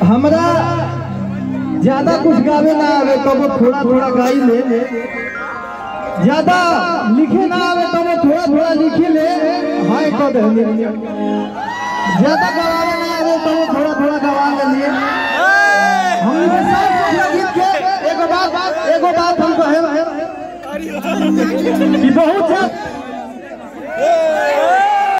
हमरा ज्यादा कुछ गावे ना आवे तो वो थोड़ा थोड़ा गाई ले, ज्यादा लिखे ना आवे तो वो थोड़ा थोड़ा लिखे ले। हाय को दे ज्यादा गवावे ना आवे तो वो थोड़ा थोड़ा गवा ले। हमने सब गीत के एगो बात हम कहे कि बहुत